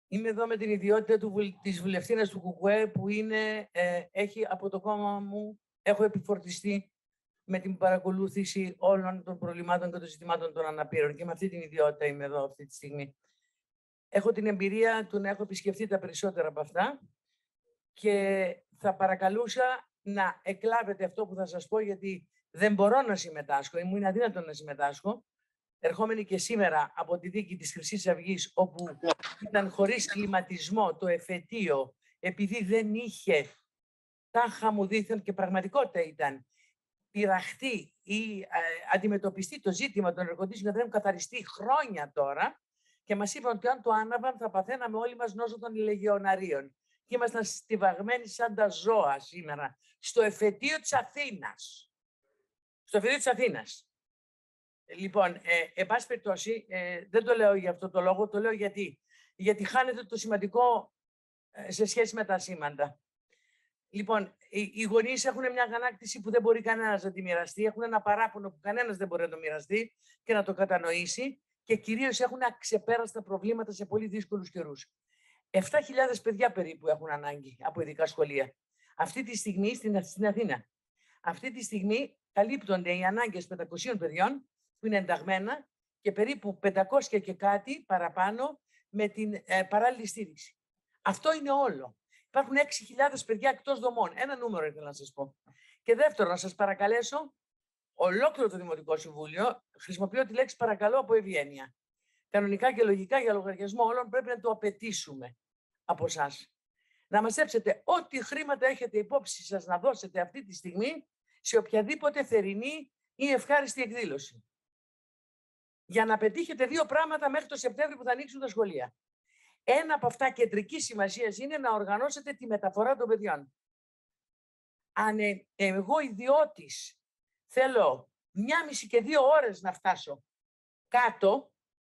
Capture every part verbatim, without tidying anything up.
Είμαι εδώ με την ιδιότητα του, της βουλευτίνας του Κουκουέ που είναι, ε, έχει από το κόμμα μου, έχω επιφορτιστεί με την παρακολούθηση όλων των προβλημάτων και των ζητημάτων των αναπήρων και με αυτή την ιδιότητα είμαι εδώ αυτή τη στιγμή. Έχω την εμπειρία του να έχω επισκεφτεί τα περισσότερα από αυτά και θα παρακαλούσα να εκλάβετε αυτό που θα σας πω, γιατί δεν μπορώ να συμμετάσχω ή μου είναι αδύνατο να συμμετάσχω, ερχόμενη και σήμερα από τη δίκη της Χρυσής Αυγής, όπου ήταν χωρίς κλιματισμό το εφετείο, επειδή δεν είχε, τάχα μου δήθεν και πραγματικότητα ήταν, πειραχτεί ή ε, αντιμετωπιστεί το ζήτημα των εργοτήσεων, δεν έχουν καθαριστεί χρόνια τώρα, και μας είπαν ότι αν το άναβαν θα παθαίναμε όλοι μας νόσο των λεγεωναρίων. Και ήμασταν στιβαγμένοι σαν τα ζώα σήμερα, στο εφετείο της Αθήνας. Στο εφετείο της Αθήνας. Λοιπόν, ε, εν πάση περιπτώσει, ε, δεν το λέω για αυτό το λόγο, το λέω γιατί. Γιατί χάνεται το σημαντικό ε, σε σχέση με τα σήμαντα. Λοιπόν, οι, οι γονείς έχουν μια αγανάκτηση που δεν μπορεί κανένας να τη μοιραστεί, έχουν ένα παράπονο που κανένας δεν μπορεί να το μοιραστεί και να το κατανοήσει, και κυρίως έχουν αξεπέραστα προβλήματα σε πολύ δύσκολους καιρούς. επτά χιλιάδες παιδιά περίπου έχουν ανάγκη από ειδικά σχολεία. Αυτή τη στιγμή στην, στην Αθήνα. Αυτή τη στιγμή καλύπτονται οι ανάγκες πεντακοσίων παιδιών που είναι ενταγμένα και περίπου πεντακόσια και κάτι παραπάνω με την ε, παράλληλη στήριξη. Αυτό είναι όλο. Υπάρχουν έξι χιλιάδες παιδιά εκτός δομών. Ένα νούμερο ήθελα να σας πω. Και δεύτερον, να σας παρακαλέσω, ολόκληρο το Δημοτικό Συμβούλιο, χρησιμοποιώ τη λέξη παρακαλώ από ευγένεια. Κανονικά και λογικά για λογαριασμό όλων πρέπει να το απαιτήσουμε από εσάς. Να μαζέψετε ό,τι χρήματα έχετε υπόψη σας να δώσετε αυτή τη στιγμή σε οποιαδήποτε θερινή ή ευχάριστη εκδήλωση. Για να πετύχετε δύο πράγματα μέχρι το Σεπτέμβριο που θα ανοίξουν τα σχολεία. Ένα από αυτά κεντρικής σημασίας είναι να οργανώσετε τη μεταφορά των παιδιών. Αν ε, εγώ ιδιώτης θέλω μια μισή και δύο ώρες να φτάσω κάτω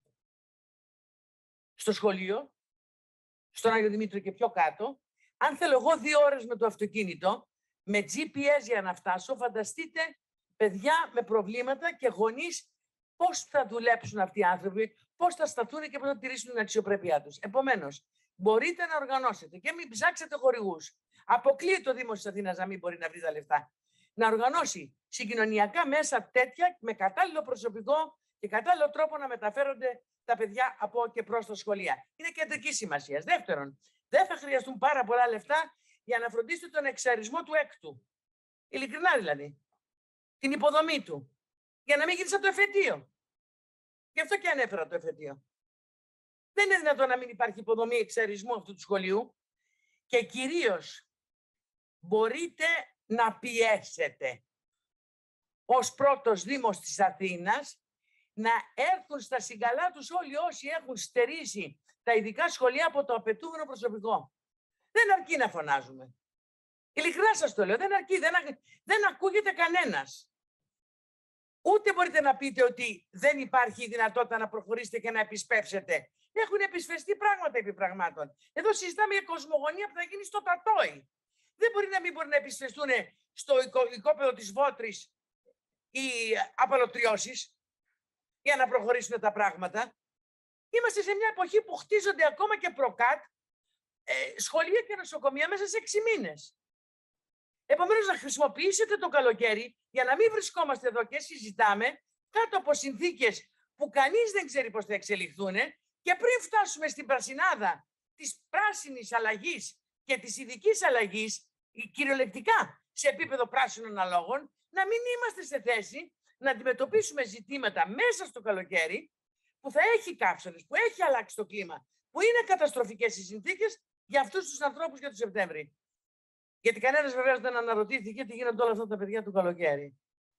στο σχολείο, στον Άγιο Δημήτριο και πιο κάτω, αν θέλω εγώ δύο ώρες με το αυτοκίνητο, με τζι πι ες για να φτάσω, φανταστείτε παιδιά με προβλήματα και γονείς πώς θα δουλέψουν αυτοί οι άνθρωποι, πώς θα σταθούν και πώς θα τηρήσουν την αξιοπρέπειά τους. Επομένως, μπορείτε να οργανώσετε και μην ψάξετε χορηγούς. Αποκλείεται το Δήμος της Αθήνας να μην μπορεί να βρει τα λεφτά. Να οργανώσει συγκοινωνιακά μέσα τέτοια με κατάλληλο προσωπικό και κατάλληλο τρόπο να μεταφέρονται τα παιδιά από και προς τα σχολεία. Είναι κεντρική σημασία. Δεύτερον, δεν θα χρειαστούν πάρα πολλά λεφτά για να φροντίσετε τον εξαρισμό του έκτου. Ειλικρινά δηλαδή. Την υποδομή του. Για να μην γίνει σαν το εφετείο. Γι' αυτό και ανέφερα το εφετείο. Δεν είναι δυνατόν να μην υπάρχει υποδομή εξαρισμού αυτού του σχολείου. Και κυρίως μπορείτε να πιέσετε ως πρώτος Δήμος της Αθήνας να έρθουν στα συγκαλά τους όλοι όσοι έχουν στερήσει τα ειδικά σχολεία από το απαιτούμενο προσωπικό. Δεν αρκεί να φωνάζουμε. Ειλικρινά σας το λέω, δεν αρκεί, δεν, α... δεν ακούγεται κανένας. Ούτε μπορείτε να πείτε ότι δεν υπάρχει δυνατότητα να προχωρήσετε και να επισπεύσετε. Έχουν επισφεστεί πράγματα επί πραγμάτων. Εδώ συζητάμε για κοσμογονία που θα γίνει στο Τατόι. Δεν μπορεί να μην μπορεί να επισφεστούν στο οικόπεδο της Βότρης οι απαλωτριώσεις για να προχωρήσουν τα πράγματα. Είμαστε σε μια εποχή που χτίζονται ακόμα και προκάτ ε, σχολεία και νοσοκομεία μέσα σε έξι μήνες. Επομένως, να χρησιμοποιήσετε το καλοκαίρι για να μην βρισκόμαστε εδώ και συζητάμε κάτω από συνθήκες που κανείς δεν ξέρει πώς θα εξελιχθούν, και πριν φτάσουμε στην πρασινάδα της πράσινης αλλαγής και της ειδικής αλλαγής, κυριολεκτικά σε επίπεδο πράσινων αλόγων, να μην είμαστε σε θέση να αντιμετωπίσουμε ζητήματα μέσα στο καλοκαίρι που θα έχει καύσονες, που έχει αλλάξει το κλίμα, που είναι καταστροφικές οι συνθήκες για αυτούς τους ανθρώπους για το Σεπτέμβρη. Γιατί κανένας βεβαίως δεν αναρωτήθηκε τι γίνονται όλα αυτά τα παιδιά του καλοκαίρι.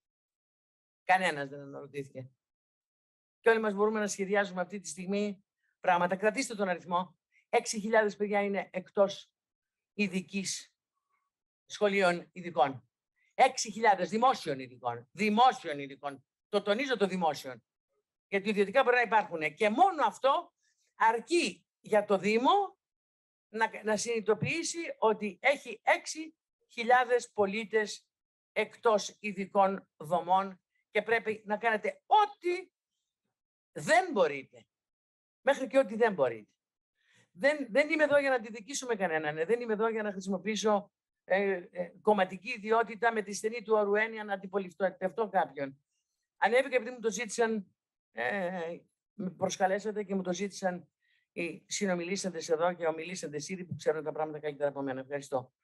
Κανένας δεν αναρωτήθηκε. Και όλοι μας μπορούμε να σχεδιάζουμε αυτή τη στιγμή πράγματα. Κρατήστε τον αριθμό. έξι χιλιάδες παιδιά είναι εκτός ειδικής σχολείων ειδικών. έξι χιλιάδες δημόσιων ειδικών. Δημόσιων ειδικών. Το τονίζω, το δημόσιων. Γιατί ιδιωτικά μπορεί να υπάρχουν. Και μόνο αυτό αρκεί για το Δήμο να, να συνειδητοποιήσει ότι έχει έξι χιλιάδες πολίτες εκτός ειδικών δομών και πρέπει να κάνετε ό,τι δεν μπορείτε. Μέχρι και ό,τι δεν μπορείτε. δεν, δεν είμαι εδώ για να αντιδικήσουμε κανέναν. Δεν είμαι εδώ για να χρησιμοποιήσω ε, ε, κομματική ιδιότητα με τη στενή του όρου έννοια να αντιπολιτευτώ κάποιον. Ανέβηκα επειδή μου το ζήτησαν, ε, με προσκαλέσατε και μου το ζήτησαν οι συνομιλήσαντες εδώ και ομιλήσαντες ήδη που ξέρουν τα πράγματα καλύτερα από μένα. Ευχαριστώ.